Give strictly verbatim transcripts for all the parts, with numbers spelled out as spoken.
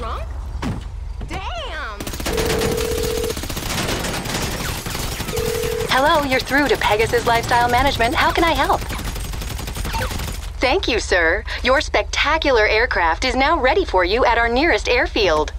drunk? Damn! Hello, you're through to Pegasus Lifestyle Management. How can I help? Thank you, sir. Your spectacular aircraft is now ready for you at our nearest airfield.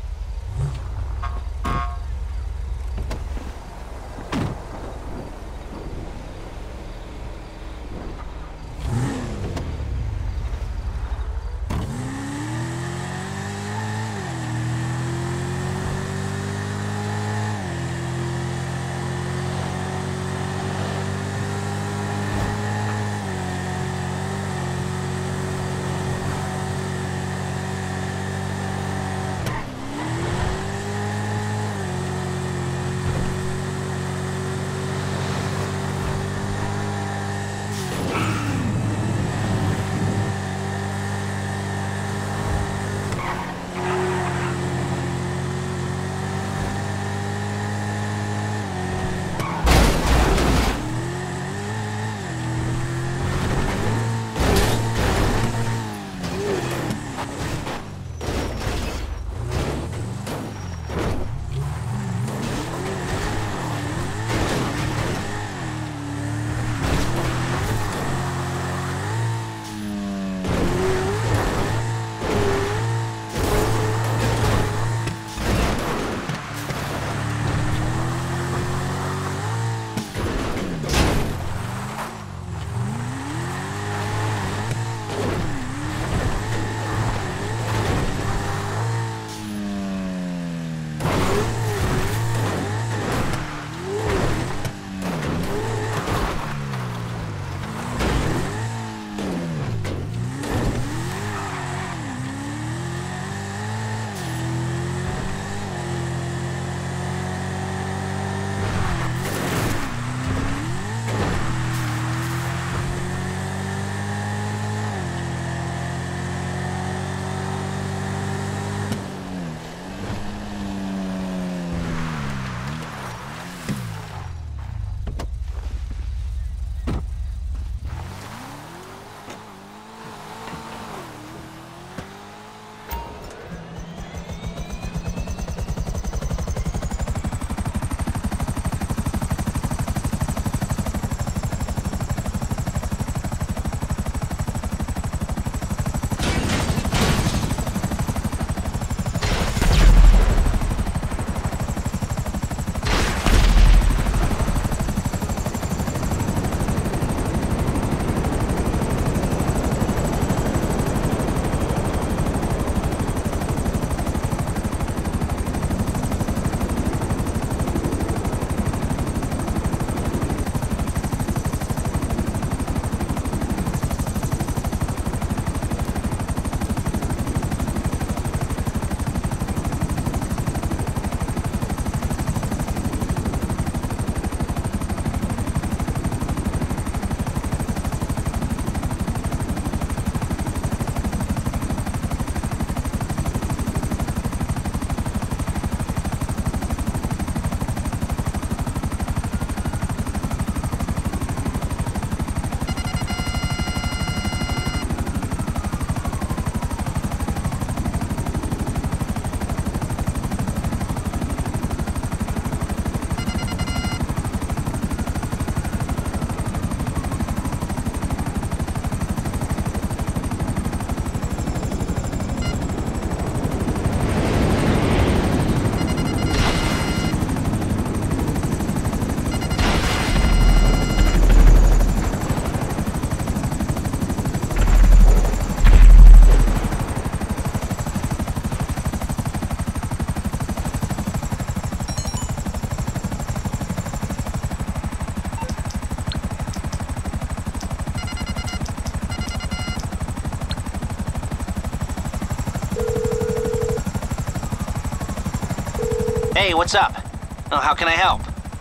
Hey, what's up? Oh, how can I help?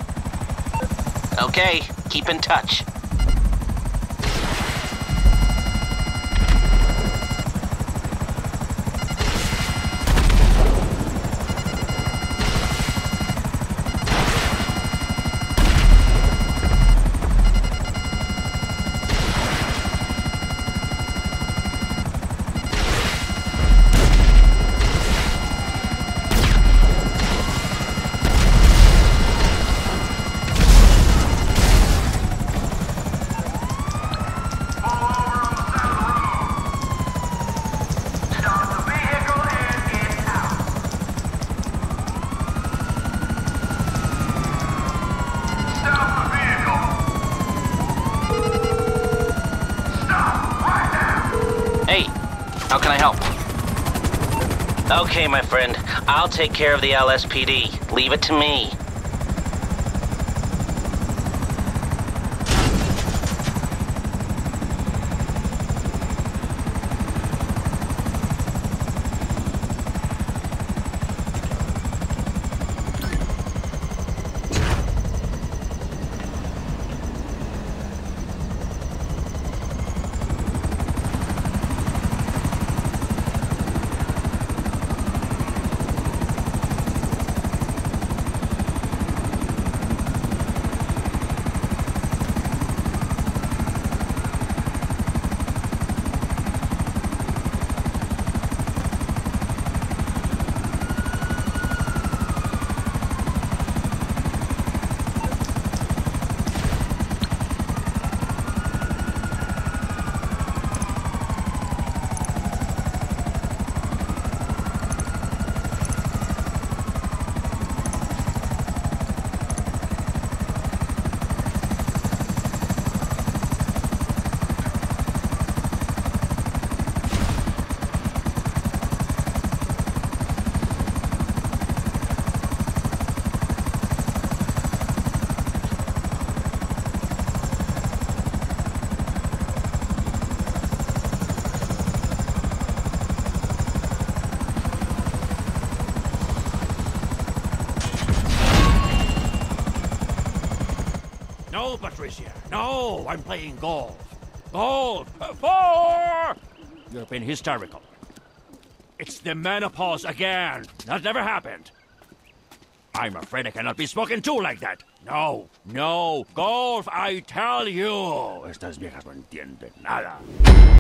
Okay, keep in touch. How can I help? Okay, my friend. I'll take care of the L S P D. Leave it to me. No, Patricia. No, I'm playing golf. Golf. Four! You've been hysterical. It's the menopause again. That never happened. I'm afraid I cannot be spoken to like that. No, no. Golf, I tell you. Estas viejas no entienden nada.